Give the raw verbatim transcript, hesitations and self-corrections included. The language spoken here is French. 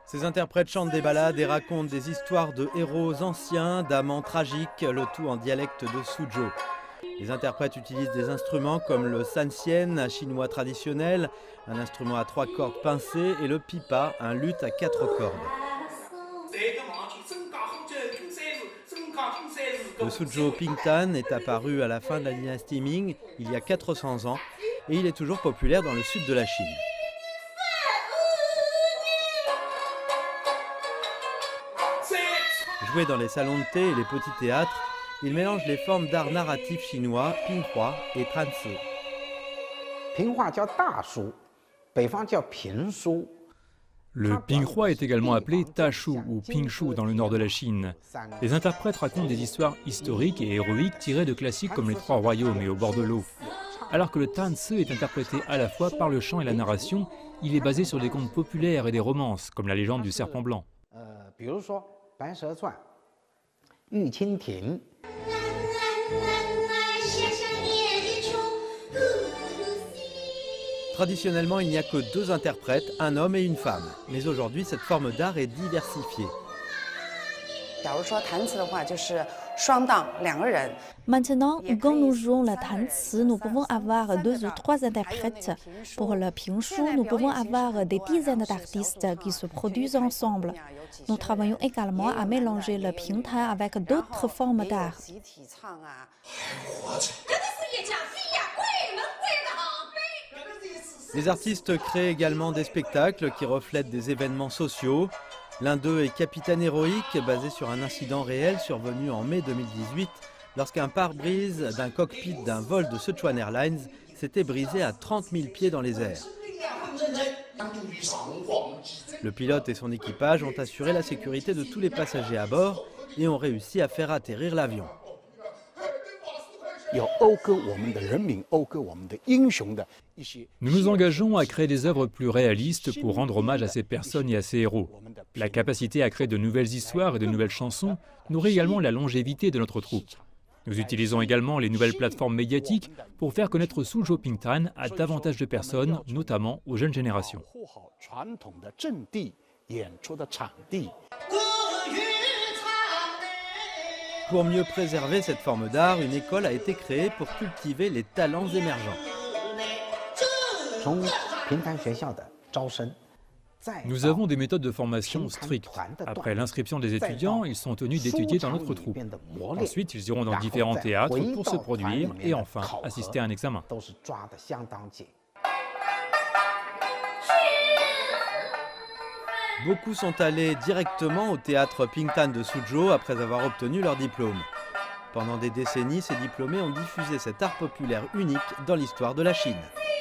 Ces interprètes chantent des ballades et racontent des histoires de héros anciens, d'amants tragiques, le tout en dialecte de Suzhou. Les interprètes utilisent des instruments comme le sanxian, un chinois traditionnel, un instrument à trois cordes pincées, et le pipa, un luth à quatre cordes. Le Suzhou Pingtan est apparu à la fin de la dynastie Ming, il y a quatre cents ans, et il est toujours populaire dans le sud de la Chine. Joué dans les salons de thé et les petits théâtres, il mélange les formes d'art narratif chinois, pinghua et tranci. Le pinghua est également appelé tashu ou pingshu dans le nord de la Chine. Les interprètes racontent des histoires historiques et héroïques tirées de classiques comme les Trois Royaumes et Au bord de l'eau. Alors que le tranci est interprété à la fois par le chant et la narration, il est basé sur des contes populaires et des romances, comme la légende du serpent blanc. Traditionnellement, il n'y a que deux interprètes, un homme et une femme. Mais aujourd'hui, cette forme d'art est diversifiée. Maintenant, quand nous jouons le tanci, nous pouvons avoir deux ou trois interprètes. Pour le pingshu, nous pouvons avoir des dizaines d'artistes qui se produisent ensemble. Nous travaillons également à mélanger le pingtan avec d'autres formes d'art. Les artistes créent également des spectacles qui reflètent des événements sociaux. L'un d'eux est Capitaine Héroïque, basé sur un incident réel survenu en mai deux mille dix-huit, lorsqu'un pare-brise d'un cockpit d'un vol de Sichuan Airlines s'était brisé à trente mille pieds dans les airs. Le pilote et son équipage ont assuré la sécurité de tous les passagers à bord et ont réussi à faire atterrir l'avion. Nous nous engageons à créer des œuvres plus réalistes pour rendre hommage à ces personnes et à ces héros. La capacité à créer de nouvelles histoires et de nouvelles chansons nourrit également la longévité de notre troupe. Nous utilisons également les nouvelles plateformes médiatiques pour faire connaître Suzhou Pingtan à davantage de personnes, notamment aux jeunes générations. Pour mieux préserver cette forme d'art, une école a été créée pour cultiver les talents émergents. Nous avons des méthodes de formation strictes. Après l'inscription des étudiants, ils sont tenus d'étudier dans notre troupe. Ensuite, ils iront dans différents théâtres pour se produire et enfin assister à un examen. Beaucoup sont allés directement au théâtre Pingtan de Suzhou après avoir obtenu leur diplôme. Pendant des décennies, ces diplômés ont diffusé cet art populaire unique dans l'histoire de la Chine.